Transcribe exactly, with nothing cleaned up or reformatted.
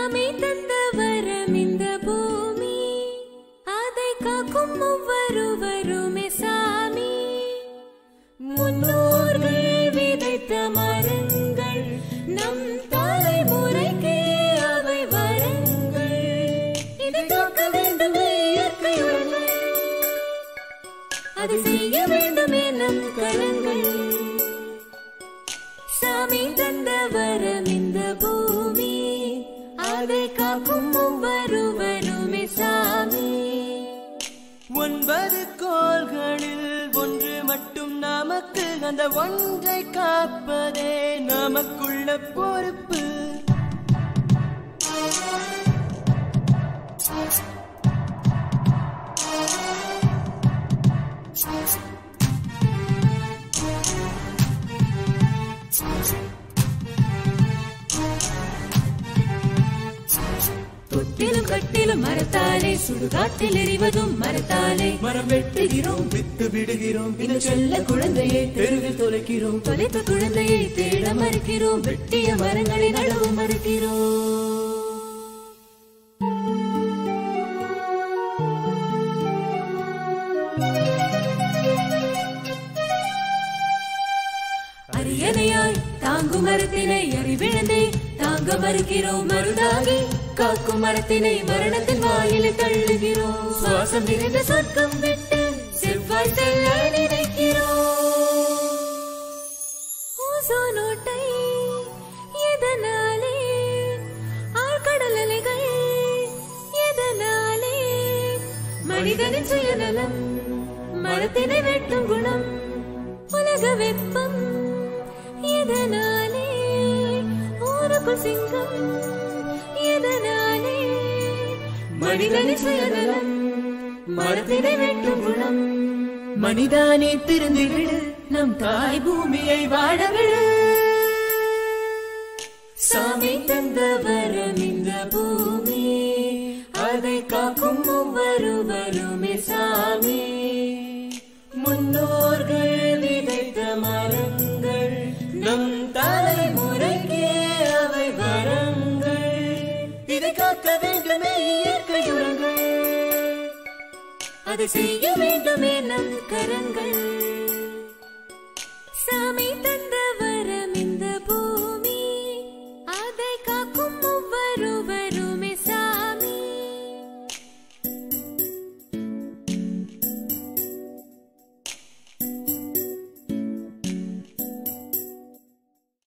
சாமி தந்த வரம் இந்த பூமி அதை காக்கும் ஒவ்வொருவருமே சாமி முன்னோர்கள் விதைத்த மரங்கள் நம் தலைமுறைக்கு அவை வரங்கள் இதை காக்க வேண்டுமே இயற்கையுடன் அதை செய்ய வேண்டுமே நம் கரங்கள் சாமி தந்த வரம் இந்த பூமி அதை காக்கும் ஒவ்வொருவருமே சாமி ஒன்பது கோள்களில் ஒன்று மட்டும் நமக்கு அந்த ஒன்றை காப்பதே நமக்குள்ள பொறுப்பு தொட்டிலும் கட்டிலும் மரத்தாலே சுடுகாட்டில் எறிவதும் மரத்தாலே மரம் வெட்டுகிறோம் வித்து விடுகிறோம் இந்த செல்ல குழந்தையை தெருவில் தொலைக்கிறோம் தொலைத்த குழந்தையை தேட மறுக்கிறோம் வெட்டிய மரங்களை நடவு மறுக்கிறோம் அரியணையாய் தாங்கும் மரத்தினை அறிவிழந்தே தாங்க மறுக்கிறோம் மருதாகி காக்கும் மரத்தினை மரணத்தின் வாயிலில் தள்ளுகிறோம் சுவாசம் நிறைந்த சொர்க்கம் விட்டு செவ்வாய் செல்ல நினைக்கிறோம் ஓசோனோட்டை எதனாலே ஆழ்கடல் அலைகள் எதனாலே மனிதனின் சுயநலம் மரத்தினை வெட்டும் குணம் உலக வெப்பம் எதனாலே ஊருக்குள் சிங்கம் எதனாலே மனிதனின் சுயநலம் மரத்தினை வெட்டும் குணம் மனிதானே திருந்து விடு நம் தாய் பூமியை வாழ விடு சாமி தந்த வரம் இந்த பூமி அதை காக்கும் ஒவ்வொருவருமே சாமி முன்னோர்கள் விதைத்த மரங்கள் நம் தலைமுறைக்கே அவை வரங்கள் இதை காக்க வேண்டுமே இயற்கையுடன் அதை செய்ய வேண்டுமே நம் கரங்கள்